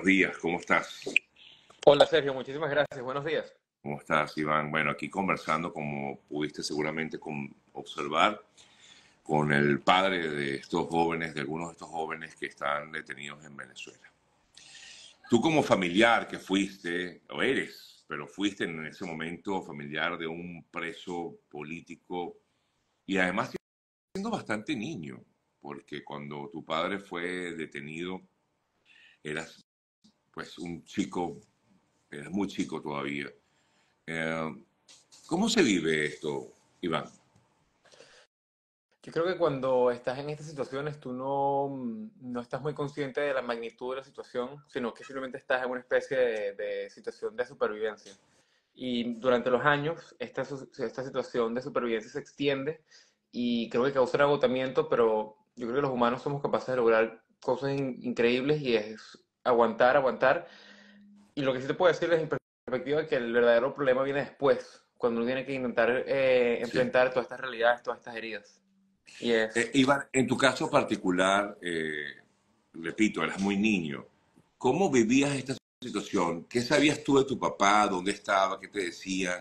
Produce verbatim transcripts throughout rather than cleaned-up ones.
días, ¿cómo estás? Hola Sergio, muchísimas gracias. Buenos días. ¿Cómo estás, Iván? Bueno, aquí conversando, como pudiste seguramente con- observar, con el padre de estos jóvenes, de algunos de estos jóvenes que están detenidos en Venezuela. Tú como familiar que fuiste, o eres, pero fuiste en ese momento familiar de un preso político y además siendo bastante niño, porque cuando tu padre fue detenido eras pues un chico, eras muy chico todavía. Eh, ¿Cómo se vive esto, Iván? Yo creo que cuando estás en estas situaciones tú no, mm, no estás muy consciente de la magnitud de la situación, sino que simplemente estás en una especie de, de situación de supervivencia. Y durante los años esta, su- esta situación de supervivencia se extiende y creo que causa un agotamiento, pero yo creo que los humanos somos capaces de lograr cosas in- increíbles y es aguantar, aguantar. Y lo que sí te puedo decir desde mi perspectiva es que el verdadero problema viene después, cuando uno tiene que intentar eh, Sí. enfrentar todas estas realidades, todas estas heridas. Y Eh, es, Iván, en tu caso particular, eh, repito, eras muy niño. ¿Cómo vivías esta situación? ¿Qué sabías tú de tu papá? ¿Dónde estaba? ¿Qué te decían?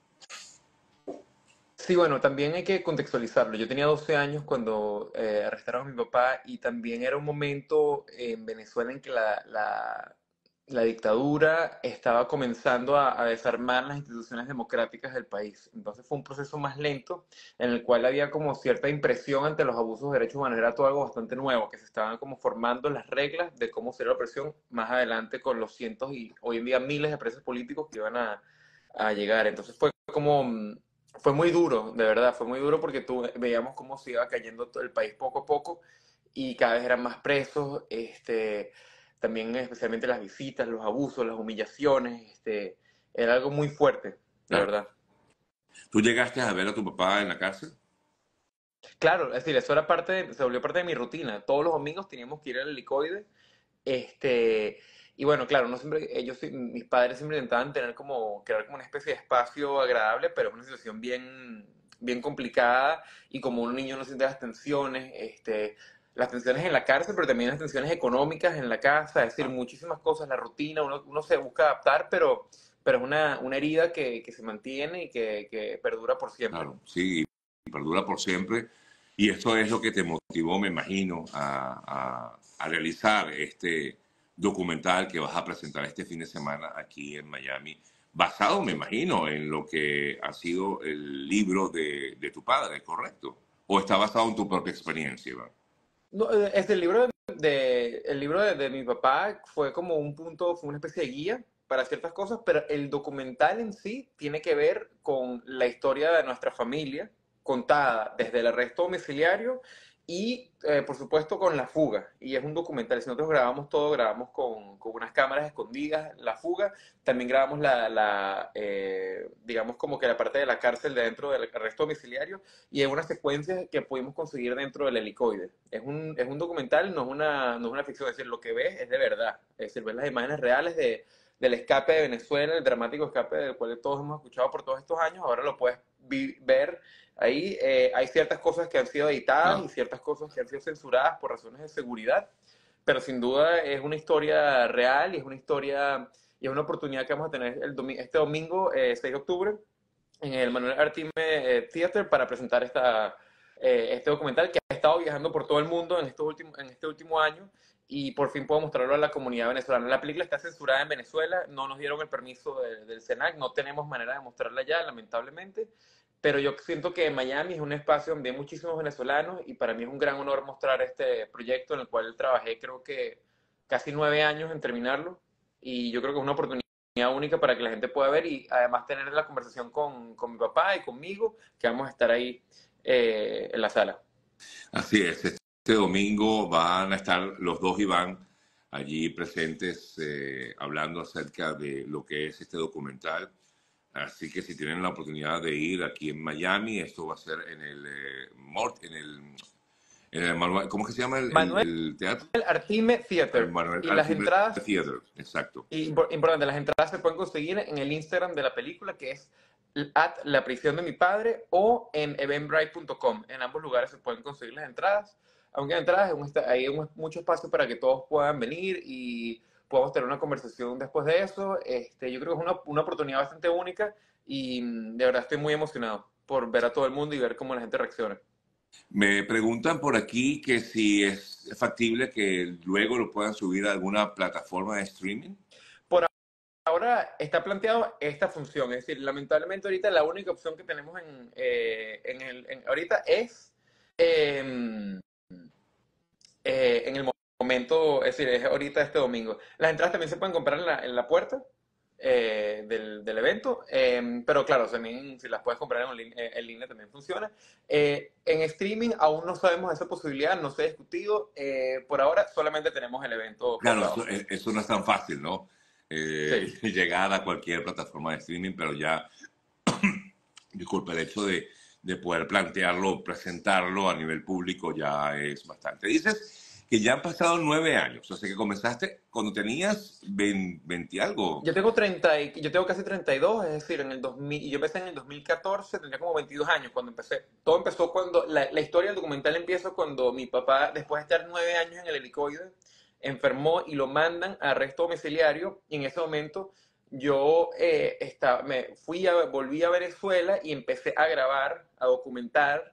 sí, bueno, también hay que contextualizarlo. Yo tenía doce años cuando eh, arrestaron a mi papá y también era un momento en Venezuela en que la, la, la dictadura estaba comenzando a, a desarmar las instituciones democráticas del país. Entonces fue un proceso más lento en el cual había como cierta impresión ante los abusos de derechos humanos. Era todo algo bastante nuevo, que se estaban como formando las reglas de cómo sería la opresión más adelante con los cientos y hoy en día miles de presos políticos que iban a, a llegar. Entonces fue como mm, fue muy duro, de verdad, fue muy duro porque tú veíamos cómo se iba cayendo todo el país poco a poco y cada vez eran más presos, este, también especialmente las visitas, los abusos, las humillaciones, este, era algo muy fuerte, de Claro. verdad. ¿Tú llegaste a ver a tu papá en la cárcel? Claro, es decir, eso era parte de- se volvió parte de mi rutina. Todos los domingos teníamos que ir al helicoide. Este, y bueno, claro, no siempre, ellos, sí- mis padres siempre intentaban tener como, crear como una especie de espacio agradable, pero es una situación bien, bien complicada y como un niño no siente las tensiones, este, las tensiones en la cárcel, pero también las tensiones económicas en la casa, es decir, Ah, muchísimas cosas, la rutina, uno, uno se busca adaptar, pero, pero es una, una herida que, que se mantiene y que, que perdura por siempre. claro, sí, y perdura por siempre. Y esto es lo que te motivó, me imagino, a, a- a realizar este documental que vas a presentar este fin de semana aquí en Miami, basado, me imagino, en lo que ha sido el libro de, de tu padre, ¿correcto? ¿O está basado en tu propia experiencia, Iván? No, eh, este el libro de, de- el libro de, de mi papá fue como un punto, fue una especie de guía para ciertas cosas, pero el documental en sí tiene que ver con la historia de nuestra familia, contada desde el arresto domiciliario y, eh, por supuesto, con la fuga. Y es un documental, si nosotros grabamos todo, grabamos con, con unas cámaras escondidas, la fuga, también grabamos la, la eh, digamos como que la parte de la cárcel de dentro del arresto domiciliario y en una secuencia que pudimos conseguir dentro del helicoide. Es un, es un documental, no es, una, no es una ficción, es decir, lo que ves es de verdad, es decir, ves las imágenes reales de, del escape de Venezuela, el dramático escape del cual todos hemos escuchado por todos estos años, ahora lo puedes vi, ver ahí. Eh, hay ciertas cosas que han sido editadas y Claro, ciertas cosas que han sido censuradas por razones de seguridad, pero sin duda es una historia real y es una historia y es una oportunidad que vamos a tener el domi este domingo, eh, seis de octubre, en el Manuel Artime eh, Theater para presentar esta, eh, este documental que ha estado viajando por todo el mundo en, estos últimos, en este último año y por fin puedo mostrarlo a la comunidad venezolana. La película está censurada en Venezuela, no nos dieron el permiso de, del SENAC, no tenemos manera de mostrarla ya, lamentablemente, pero yo siento que Miami es un espacio donde hay muchísimos venezolanos y para mí es un gran honor mostrar este proyecto en el cual trabajé creo que casi nueve años en terminarlo y yo creo que es una oportunidad única para que la gente pueda ver y además tener la conversación con, con mi papá y conmigo, que vamos a estar ahí eh, en la sala. así es. Este domingo van a estar los dos Iván allí presentes eh, hablando acerca de lo que es este documental. Así que si tienen la oportunidad de ir aquí en Miami, esto va a ser en el, eh, Mort, en el, en el Manuel- ¿cómo que se llama el, el- Manuel el teatro? Artime El Theater. Manuel Y las Alcimbre entradas, Theater, exacto. y, importante, las entradas se pueden conseguir en el Instagram de la película, que es at la prisión de mi padre, o en eventbrite punto com. En ambos lugares se pueden conseguir las entradas. Aunque las entradas, hay mucho espacio para que todos puedan venir y podamos tener una conversación después de eso. Este, yo creo que es una, una oportunidad bastante única y mm, de verdad estoy muy emocionado por ver a todo el mundo y ver cómo la gente reacciona. Me preguntan por aquí que si es factible que luego lo puedan subir a alguna plataforma de streaming. Por ahora está planteado esta función, es decir, lamentablemente ahorita la única opción que tenemos en, eh, en el, en- ahorita es eh, eh, en el momento, es decir, es ahorita este domingo. Las entradas también se pueden comprar en la, en la puerta eh, del, del evento, eh, pero claro, también si las puedes comprar en, lin- eh, en línea también funciona. Eh, en streaming aún no sabemos esa posibilidad, no se ha discutido. Eh, por ahora solamente tenemos el evento Claro, pautado. eso, eh, eso no es tan fácil, ¿no? Eh, Sí. llegar a cualquier plataforma de streaming, pero ya, disculpa, el hecho de, de poder plantearlo, presentarlo a nivel público ya es bastante. Dices que ya han pasado nueve años, o sea que comenzaste cuando tenías veinte, veinte algo. Yo tengo treinta y, yo tengo casi treinta y dos, es decir, en el dos mil, y yo empecé en el dos mil catorce, tenía como veintidós años cuando empecé. Todo empezó cuando, la, la historia del documental empieza cuando mi papá, después de estar nueve años en el helicoide, enfermó y lo mandan a arresto domiciliario, y en ese momento yo eh, estaba, me fui a, volví a Venezuela y empecé a grabar, a documentar.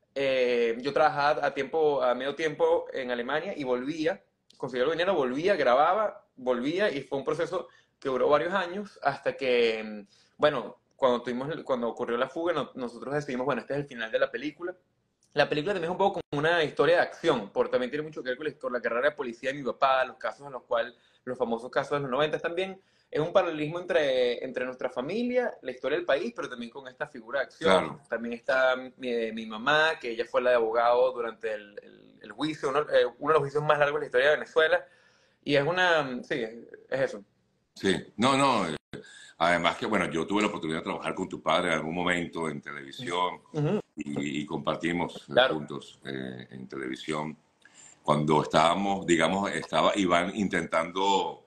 Eh, yo trabajaba a tiempo, a medio tiempo en Alemania y volvía, conseguía el dinero, volvía, grababa, volvía y fue un proceso que duró varios años hasta que, bueno, cuando, tuvimos, cuando ocurrió la fuga, no, nosotros decidimos, bueno, este es el final de la película. La película también es un poco como una historia de acción, porque también tiene mucho que ver con la, con la carrera de policía de mi papá, los casos en los cuales, los famosos casos de los noventa también. Es un paralelismo entre, entre nuestra familia, la historia del país, pero también con esta figura de acción. Claro, También está mi, mi mamá, que ella fue la de abogado durante el, el, el juicio, uno, eh, uno de los juicios más largos de la historia de Venezuela. Y es una, sí, es, es eso. sí. No, no. eh, Además que, bueno, yo tuve la oportunidad de trabajar con tu padre en algún momento en televisión Ujú, y, y compartimos eh, claro, juntos eh, en televisión. Cuando estábamos, digamos, estaba Iván intentando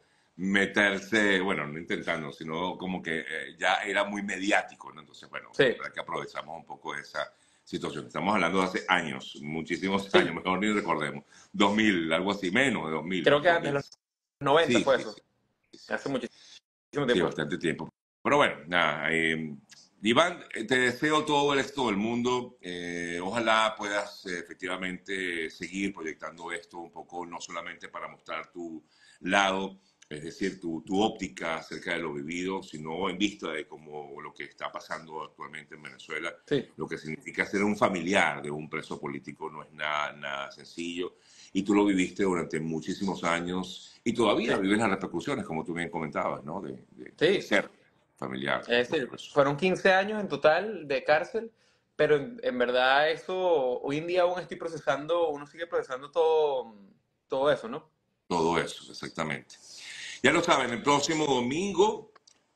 meterse, bueno, no intentando, sino como que eh, ya era muy mediático, ¿no? Entonces, bueno, sí, la verdad que aprovechamos un poco esa situación. Estamos hablando de hace años, muchísimos años, sí. mejor ni recordemos. dos mil, algo así, menos de dos mil, Creo que antes de dos mil. los noventa Sí, fue sí, eso, sí, sí, hace sí, muchísimo sí, tiempo. bastante tiempo. Pero bueno, nada, eh, Iván, eh, te deseo todo el éxito del mundo. Eh, ojalá puedas eh, efectivamente seguir proyectando esto un poco, no solamente para mostrar tu lado, es decir, tu, tu óptica acerca de lo vivido, sino en vista de cómo lo que está pasando actualmente en Venezuela, Sí, lo que significa ser un familiar de un preso político no es nada, nada sencillo. Y tú lo viviste durante muchísimos años y todavía sí, vives las repercusiones, como tú bien comentabas, ¿no? De, de, de sí. ser familiar Es de un decir, preso. fueron quince años en total de cárcel, pero en, en verdad eso, hoy en día aún estoy procesando, uno sigue procesando todo, todo eso, ¿no? Todo eso, exactamente. Ya lo saben, el próximo domingo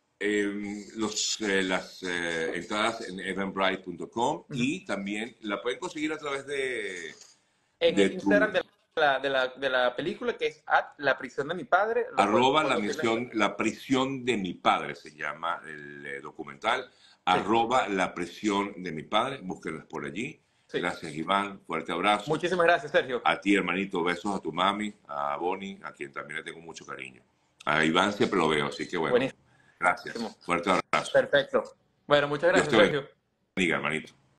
eh, los, eh, las eh, entradas en eventbrite punto com Ujú. y también la pueden conseguir a través de, En de el tu Instagram de la, de la, de la película, que es at la prisión de mi padre, lo pueden, arroba la pueden conseguir en la- misión, la prisión de mi padre, se llama el eh, documental, Sí, arroba la prisión de mi padre, búsquenlas por allí. sí. Gracias Iván, fuerte abrazo. Muchísimas gracias, Sergio. A ti hermanito, besos a tu mami, a Bonnie, a quien también le tengo mucho cariño. A Iván siempre lo veo, así que bueno, Buenísimo. gracias, fuerte abrazo. Perfecto. Bueno, muchas Dios gracias, te Sergio. bendiga, hermanito.